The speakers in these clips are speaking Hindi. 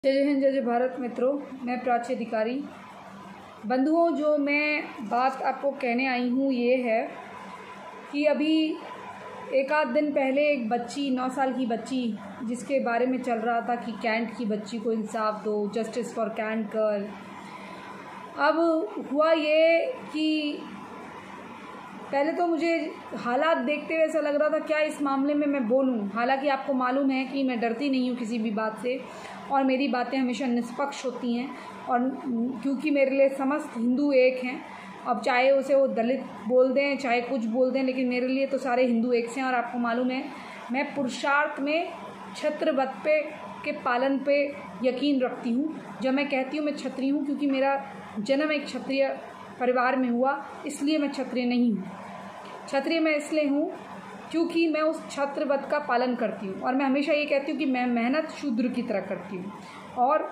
जय हिंद जय भारत। मित्रों, मैं प्राची अधिकारी। बंधुओं, जो मैं बात आपको कहने आई हूँ ये है कि अभी एक आध दिन पहले एक बच्ची 9 साल की बच्ची जिसके बारे में चल रहा था कि कैंट की बच्ची को इंसाफ दो, जस्टिस फॉर कैंट गर्ल। अब हुआ ये कि पहले तो मुझे हालात देखते हुए ऐसा लग रहा था क्या इस मामले में मैं बोलूं। हालांकि आपको मालूम है कि मैं डरती नहीं हूं किसी भी बात से और मेरी बातें हमेशा निष्पक्ष होती हैं, और क्योंकि मेरे लिए समस्त हिंदू एक हैं। अब चाहे उसे वो दलित बोल दें चाहे कुछ बोल दें, लेकिन मेरे लिए तो सारे हिंदू एक से हैं। और आपको मालूम है मैं पुरुषार्थ में छत्रवत पे के पालन पे यकीन रखती हूँ। जब मैं कहती हूँ मैं क्षत्रिय हूँ क्योंकि मेरा जन्म एक क्षत्रिय परिवार में हुआ, इसलिए मैं क्षत्रिय नहीं हूँ। क्षत्रिय मैं इसलिए हूँ क्योंकि मैं उस छत्रवत का पालन करती हूँ। और मैं हमेशा ये कहती हूँ कि मैं मेहनत शूद्र की तरह करती हूँ। और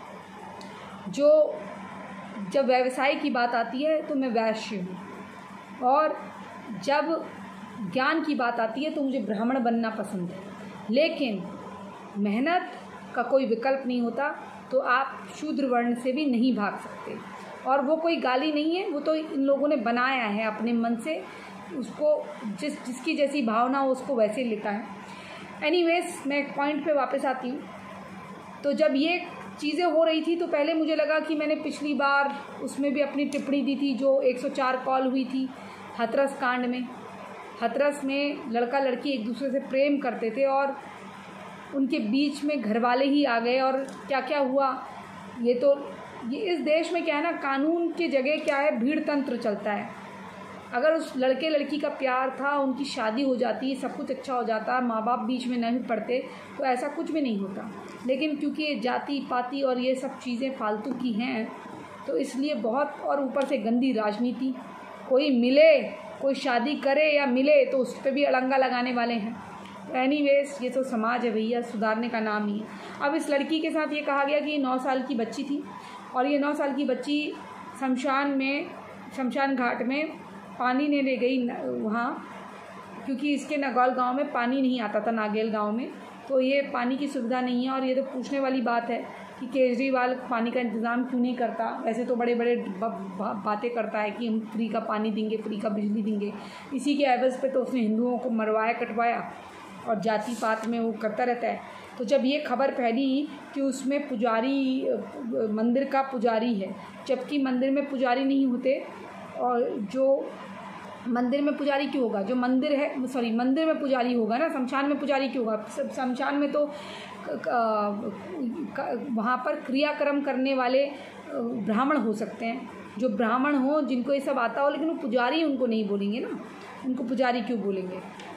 जब व्यवसाय की बात आती है तो मैं वैश्य हूँ, और जब ज्ञान की बात आती है तो मुझे ब्राह्मण बनना पसंद है। लेकिन मेहनत का कोई विकल्प नहीं होता, तो आप शूद्र वर्ण से भी नहीं भाग सकते। और वो कोई गाली नहीं है, वो तो इन लोगों ने बनाया है अपने मन से। उसको जिसकी जैसी भावना हो उसको वैसे लेता है। एनीवेज, मैं एक पॉइंट पे वापस आती हूँ। तो जब ये चीज़ें हो रही थी तो पहले मुझे लगा कि मैंने पिछली बार उसमें भी अपनी टिप्पणी दी थी जो 104 कॉल हुई थी हाथरस कांड में। हाथरस में लड़का लड़की एक दूसरे से प्रेम करते थे और उनके बीच में घरवाले ही आ गए, और क्या क्या हुआ। ये इस देश में क्या है ना, कानून की जगह क्या है, भीड़ तंत्र चलता है। अगर उस लड़के लड़की का प्यार था, उनकी शादी हो जाती, सब कुछ अच्छा हो जाता, माँ बाप बीच में नहीं पड़ते, तो ऐसा कुछ भी नहीं होता। लेकिन क्योंकि ये जाति पाति और ये सब चीज़ें फालतू की हैं, तो इसलिए बहुत, और ऊपर से गंदी राजनीति। कोई मिले, कोई शादी करे या मिले तो उस पर भी अड़ंगा लगाने वाले हैं। तो एनीवेज, ये तो समाज है भैया, सुधारने का नाम ही है। अब इस लड़की के साथ ये कहा गया कि 9 साल की बच्ची थी, और ये 9 साल की बच्ची शमशान घाट में पानी ने ले गई वहाँ, क्योंकि इसके नगौल गांव में पानी नहीं आता था, नागेल गांव में। तो ये पानी की सुविधा नहीं है, और ये तो पूछने वाली बात है कि केजरीवाल पानी का इंतज़ाम क्यों नहीं करता। वैसे तो बड़े बड़े बातें करता है कि हम फ्री का पानी देंगे, फ्री का बिजली देंगे। इसी के एवज़ पे तो उसने हिंदुओं को मरवाया कटवाया और जाति पात में वो करता रहता है। तो जब ये खबर फैली कि उसमें पुजारी, मंदिर का पुजारी है, जबकि मंदिर में पुजारी नहीं होते, और जो मंदिर में पुजारी क्यों होगा, जो मंदिर है, सॉरी, मंदिर में पुजारी होगा ना, शमशान में पुजारी क्यों होगा। शमशान में तो वहाँ पर क्रियाक्रम करने वाले ब्राह्मण हो सकते हैं, जो ब्राह्मण हो, जिनको ये सब आता हो, लेकिन वो पुजारी उनको नहीं बोलेंगे ना। उनको पुजारी क्यों बोलेंगे।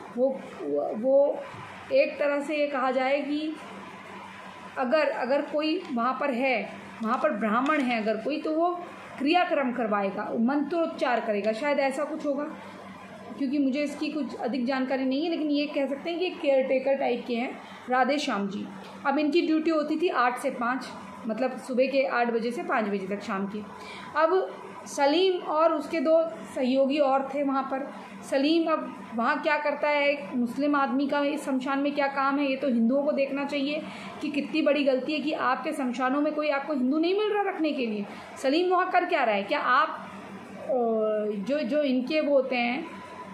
वो एक तरह से ये कहा जाए कि अगर कोई वहाँ पर है, वहाँ पर ब्राह्मण है अगर कोई, तो वो क्रियाक्रम करवाएगा, मंत्रोच्चार करेगा, शायद ऐसा कुछ होगा, क्योंकि मुझे इसकी कुछ अधिक जानकारी नहीं है। लेकिन ये कह सकते हैं कि केयर टेकर टाइप के हैं राधे श्याम जी। अब इनकी ड्यूटी होती थी 8 से 5, मतलब सुबह के 8 बजे से 5 बजे तक शाम की। अब सलीम और उसके 2 सहयोगी और थे वहाँ पर। सलीम अब वहाँ क्या करता है, एक मुस्लिम आदमी का इस शमशान में क्या काम है, ये तो हिंदुओं को देखना चाहिए कि कितनी बड़ी गलती है कि आपके शमशानों में कोई आपको हिंदू नहीं मिल रहा रखने के लिए। सलीम वहाँ कर क्या रहा है। क्या आप जो इनके वो होते हैं,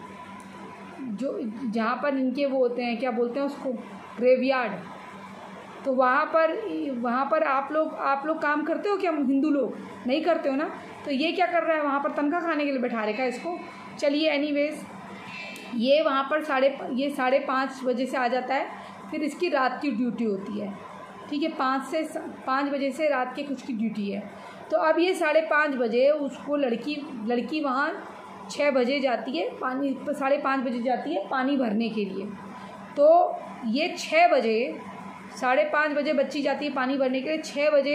जो जहाँ पर इनके वो होते हैं, क्या बोलते हैं उसको, ग्रेवयार्ड, तो वहाँ पर आप लोग काम करते हो क्या। हिंदू लोग नहीं करते हो ना। तो ये क्या कर रहा है, वहाँ पर तनख्वाह खाने के लिए बैठा रखा है इसको। चलिए, एनीवेज, ये वहाँ पर 5:30 बजे से आ जाता है। फिर इसकी रात की ड्यूटी होती है, ठीक है, 5 बजे से रात के कुछ की ड्यूटी है। तो अब ये 5:30 बजे उसको लड़की वहाँ 6 बजे जाती है, 5:30 बजे जाती है पानी भरने के लिए। तो ये 6 बजे, 5:30 बजे बच्ची जाती है पानी भरने के लिए। 6 बजे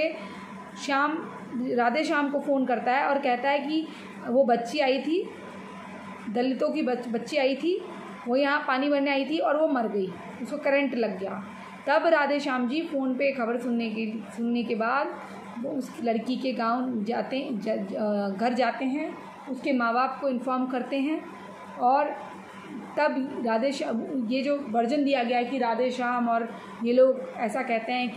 राधे श्याम को फ़ोन करता है और कहता है कि वो बच्ची आई थी, दलितों की बच्ची आई थी, वो यहाँ पानी भरने आई थी और वो मर गई, उसको करंट लग गया। तब राधे श्याम जी फ़ोन पे खबर सुनने के बाद वो उस लड़की के गांव घर जाते हैं, उसके माँ बाप को इन्फॉर्म करते हैं। और तब राधे श्याम, ये जो वर्जन दिया गया है कि राधे श्याम और ये लोग ऐसा कहते हैं कि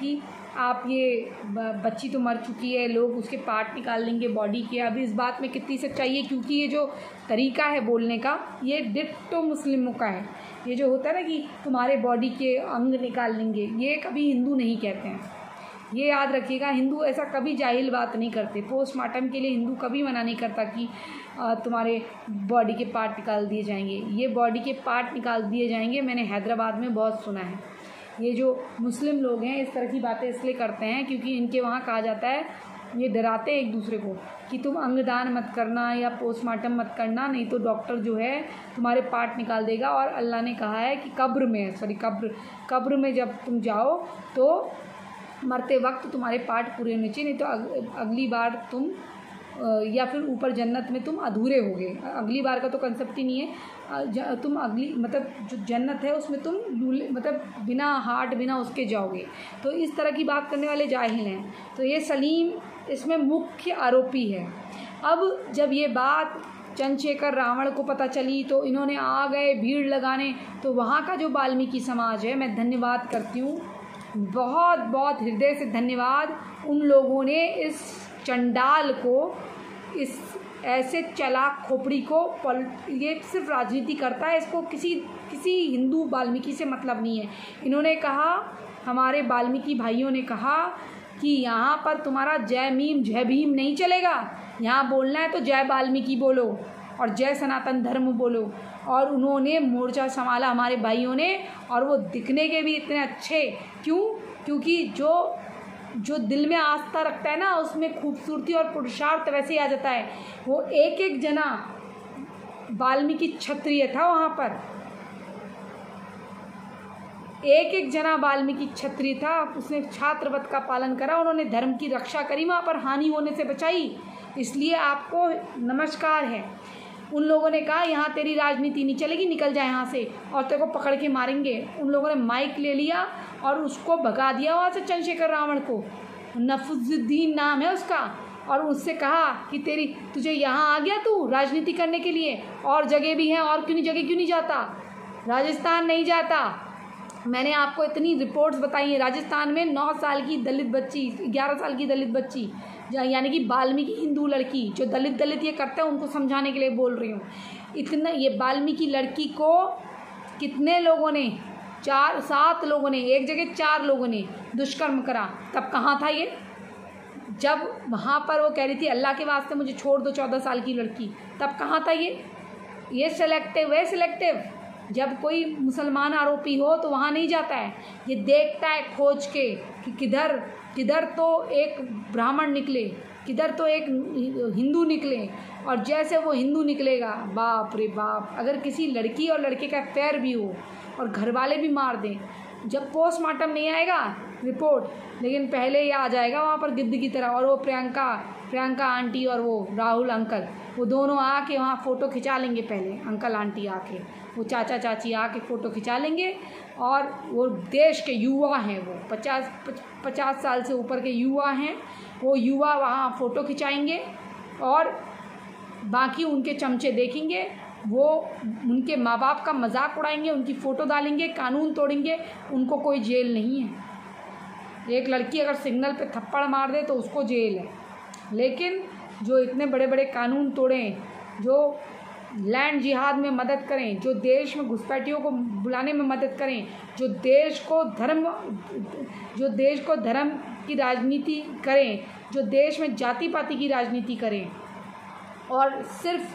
आप ये बच्ची तो मर चुकी है, लोग उसके पार्ट निकाल लेंगे बॉडी के। अभी इस बात में कितनी सच्चाई है, क्योंकि ये जो तरीका है बोलने का ये डिट्टो मुस्लिमों का है। ये जो होता है ना कि तुम्हारे बॉडी के अंग निकाल लेंगे, ये कभी हिंदू नहीं कहते हैं, ये याद रखिएगा। हिंदू ऐसा कभी जाहिल बात नहीं करते। पोस्टमार्टम के लिए हिंदू कभी मना नहीं करता कि तुम्हारे बॉडी के पार्ट निकाल दिए जाएंगे। ये बॉडी के पार्ट निकाल दिए जाएंगे मैंने हैदराबाद में बहुत सुना है। ये जो मुस्लिम लोग हैं इस तरह की बातें इसलिए करते हैं क्योंकि इनके वहाँ कहा जाता है, ये डराते हैं एक दूसरे को कि तुम अंगदान मत करना या पोस्टमार्टम मत करना, नहीं तो डॉक्टर जो है तुम्हारे पार्ट निकाल देगा। और अल्लाह ने कहा है कि कब्र में जब तुम जाओ तो मरते वक्त तुम्हारे पार्ट पूरे होने चाहिए, नहीं तो अगली बार तुम या फिर ऊपर जन्नत में तुम अधूरे होगे। अगली बार का तो कंसेप्ट ही नहीं है, तुम अगली मतलब जो जन्नत है उसमें तुम मतलब बिना हार्ट बिना उसके जाओगे। तो इस तरह की बात करने वाले जाहिल हैं। तो ये सलीम इसमें मुख्य आरोपी है। अब जब ये बात चंद्रशेखर रावण को पता चली तो इन्होंने आ गए भीड़ लगाने। तो वहाँ का जो वाल्मीकि समाज है, मैं धन्यवाद करती हूँ, बहुत बहुत हृदय से धन्यवाद। उन लोगों ने इस चंडाल को, इस ऐसे चालाक खोपड़ी को, ये सिर्फ राजनीति करता है, इसको किसी हिंदू वाल्मीकि से मतलब नहीं है। इन्होंने कहा, हमारे वाल्मीकि भाइयों ने कहा कि यहाँ पर तुम्हारा जय भीम नहीं चलेगा, यहाँ बोलना है तो जय वाल्मीकि बोलो और जय सनातन धर्म बोलो। और उन्होंने मोर्चा संभाला हमारे भाइयों ने, और वो दिखने के भी इतने अच्छे। क्यों? क्योंकि जो दिल में आस्था रखता है ना, उसमें खूबसूरती और पुरुषार्थ वैसे ही आ जाता है। वो एक जना वाल्मीकि क्षत्रिय था वहाँ पर, एक जना वाल्मीकि क्षत्रिय था, उसने छात्रवत का पालन करा, उन्होंने धर्म की रक्षा करी, वहाँ पर हानि होने से बचाई। इसलिए आपको नमस्कार है। उन लोगों ने कहा यहाँ तेरी राजनीति नहीं चलेगी, निकल जाए यहाँ से, और तेरे को पकड़ के मारेंगे। उन लोगों ने माइक ले लिया और उसको भगा दिया वहाँ से, चंद्रशेखर रावण को, नफजुद्दीन नाम है उसका, और उससे कहा कि तुझे यहाँ आ गया तू राजनीति करने के लिए, और जगह भी हैं, और जगह क्यों नहीं जाता, राजस्थान नहीं जाता। मैंने आपको इतनी रिपोर्ट्स बताई हैं, राजस्थान में 9 साल की दलित बच्ची, 11 साल की दलित बच्ची, यानी कि वाल्मीकि हिंदू लड़की, जो दलित ये करते हैं उनको समझाने के लिए बोल रही हूँ। इतना ये वाल्मीकि लड़की को कितने लोगों ने, 7 लोगों ने, एक जगह 4 लोगों ने दुष्कर्म करा। तब कहाँ था ये? जब वहाँ पर वो कह रही थी अल्लाह के वास्ते मुझे छोड़ दो, 14 साल की लड़की, तब कहाँ था ये सिलेक्टिव है, सिलेक्टिव। जब कोई मुसलमान आरोपी हो तो वहाँ नहीं जाता है, ये देखता है खोज के कि किधर तो एक ब्राह्मण निकले, किधर तो एक हिंदू निकले, और जैसे वो हिंदू निकलेगा, बाप रे बाप, अगर किसी लड़की और लड़के का अफेयर भी हो और घर वाले भी मार दें, जब पोस्टमार्टम नहीं आएगा रिपोर्ट, लेकिन पहले ये आ जाएगा वहाँ पर गिद्ध की तरह। और वो प्रियंका आंटी और वो राहुल अंकल, वो दोनों आके वहाँ फ़ोटो खिंचा लेंगे। पहले अंकल आंटी आके, वो चाचा चाची आके फ़ोटो खिंचा लेंगे। और वो देश के युवा हैं, वो 50 साल से ऊपर के युवा हैं, वो युवा वहाँ फ़ोटो खिंचाएंगे, और बाकी उनके चमचे देखेंगे, वो उनके माँ बाप का मजाक उड़ाएंगे, उनकी फ़ोटो डालेंगे, कानून तोड़ेंगे, उनको कोई जेल नहीं है। एक लड़की अगर सिग्नल पे थप्पड़ मार दे तो उसको जेल है, लेकिन जो इतने बड़े बड़े कानून तोड़ें, जो लैंड जिहाद में मदद करें, जो देश में घुसपैठियों को बुलाने में मदद करें, जो देश को धर्म की राजनीति करें, जो देश में जाति पाति की राजनीति करें, और सिर्फ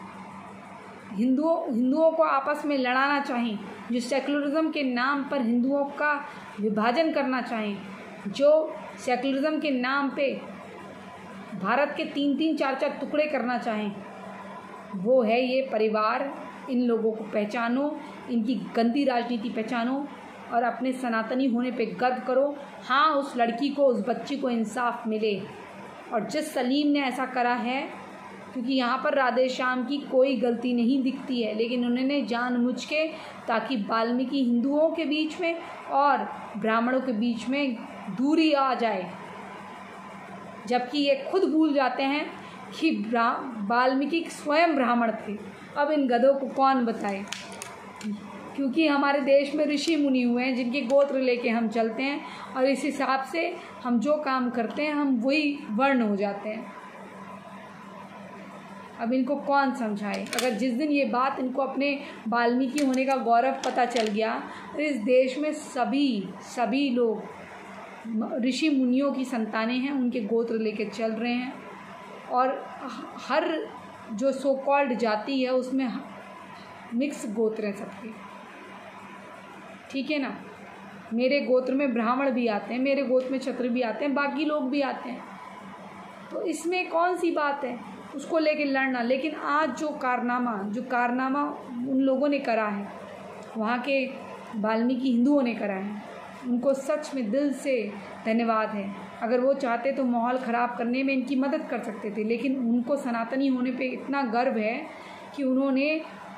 हिंदुओं को आपस में लड़ाना चाहें, जो सेकुलरिज्म के नाम पर हिंदुओं का विभाजन करना चाहें, जो सेकुलरिज्म के नाम पे भारत के 3-3, 4-4 टुकड़े करना चाहें, वो है ये परिवार। इन लोगों को पहचानो, इनकी गंदी राजनीति पहचानो, और अपने सनातनी होने पे गर्व करो। हाँ, उस लड़की को, उस बच्ची को इंसाफ मिले। और जिस सलीम ने ऐसा करा है, क्योंकि यहाँ पर राधे श्याम की कोई गलती नहीं दिखती है, लेकिन उन्होंने जानबूझ के, ताकि वाल्मीकि हिंदुओं के बीच में और ब्राह्मणों के बीच में दूरी आ जाए, जबकि ये खुद भूल जाते हैं कि वाल्मीकि स्वयं ब्राह्मण थे। अब इन गधों को कौन बताए। क्योंकि हमारे देश में ऋषि मुनि हुए हैं जिनके गोत्र लेके हम चलते हैं, और इस हिसाब से हम जो काम करते हैं हम वही वर्ण हो जाते हैं। अब इनको कौन समझाए? अगर जिस दिन ये बात इनको अपने वाल्मीकि होने का गौरव पता चल गया, तो इस देश में सभी लोग ऋषि मुनियों की संतानें हैं, उनके गोत्र लेके चल रहे हैं। और हर जो सो कॉल्ड जाति है उसमें मिक्स गोत्र हैं सबके, ठीक है ना। मेरे गोत्र में ब्राह्मण भी आते हैं, मेरे गोत्र में क्षत्रिय भी आते हैं, बाकी लोग भी आते हैं, तो इसमें कौन सी बात है उसको लेके लड़ना। लेकिन आज जो कारनामा उन लोगों ने करा है, वहाँ के वाल्मीकि हिंदुओं ने करा है, उनको सच में दिल से धन्यवाद है। अगर वो चाहते तो माहौल ख़राब करने में इनकी मदद कर सकते थे, लेकिन उनको सनातनी होने पे इतना गर्व है कि उन्होंने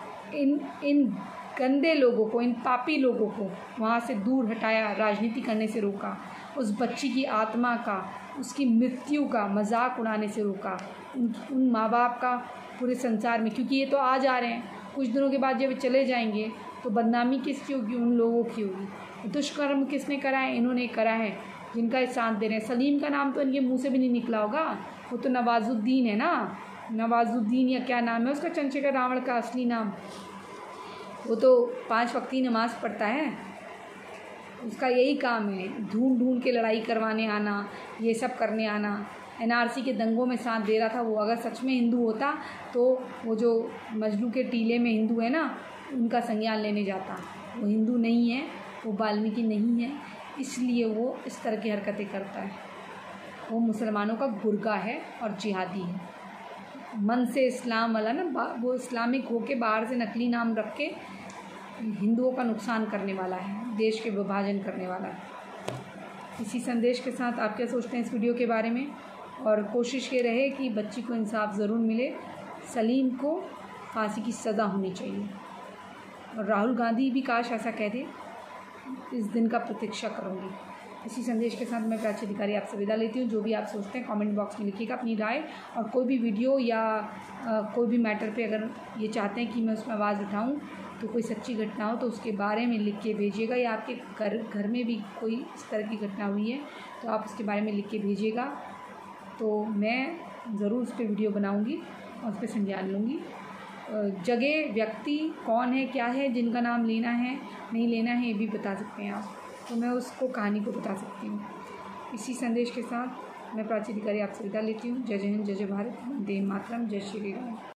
इन गंदे लोगों को, इन पापी लोगों को वहाँ से दूर हटाया, राजनीति करने से रोका, उस बच्ची की आत्मा का, उसकी मृत्यु का मजाक उड़ाने से रोका, उन माँ बाप का पूरे संसार में। क्योंकि ये तो आ जा रहे हैं, कुछ दिनों के बाद जब चले जाएंगे तो बदनामी किसकी होगी? उन लोगों की होगी। दुष्कर्म किसने करा है? इन्होंने करा है, जिनका साथ दे रहे हैं। सलीम का नाम तो इनके मुँह से भी नहीं निकला होगा, वो तो नवाजुद्दीन है ना, नवाजुद्दीन या क्या नाम है उसका, चंद्रशेखर रावण का असली नाम। वो तो 5 वक्त की नमाज़ पढ़ता है, उसका यही काम है, ढूंढ के लड़ाई करवाने आना, ये सब करने आना। एनआरसी के दंगों में साथ दे रहा था वो। अगर सच में हिंदू होता तो वो जो मजनू के टीले में हिंदू है ना, उनका संज्ञान लेने जाता। वो हिंदू नहीं है, वो वाल्मीकि नहीं है, इसलिए वो इस तरह की हरकतें करता है। वो मुसलमानों का गुर्गा है और जिहादी है, मन से इस्लाम वाला ना, वो इस्लामिक होके बाहर से नकली नाम रख के हिंदुओं का नुकसान करने वाला है, देश के विभाजन करने वाला है। इसी संदेश के साथ आप क्या सोचते हैं इस वीडियो के बारे में? और कोशिश ये रहे कि बच्ची को इंसाफ ज़रूर मिले, सलीम को फांसी की सज़ा होनी चाहिए। और राहुल गांधी भी काश ऐसा कह दे, इस दिन का प्रतीक्षा करूँगी। इसी संदेश के साथ मैं प्राची अधिकारी आपसे विदा लेती हूँ। जो भी आप सोचते हैं कमेंट बॉक्स में लिखिएगा अपनी राय, और कोई भी वीडियो या कोई भी मैटर पे अगर ये चाहते हैं कि मैं उसमें आवाज़ उठाऊँ, तो कोई सच्ची घटना हो तो उसके बारे में लिख के भेजिएगा, या आपके घर में भी कोई इस तरह की घटना हुई है तो आप उसके बारे में लिख के भेजिएगा, तो मैं ज़रूर उस पर वीडियो बनाऊँगी और उस पर संज्ञान लूँगी। जगह, व्यक्ति कौन है, क्या है, जिनका नाम लेना है नहीं लेना है ये भी बता सकते हैं आप, तो मैं उसको कहानी को बता सकती हूँ। इसी संदेश के साथ मैं प्राची अधिकारी आपसे विदा लेती हूँ। जय हिंद, जय भारत, वंदे मातरम, जय श्री राम।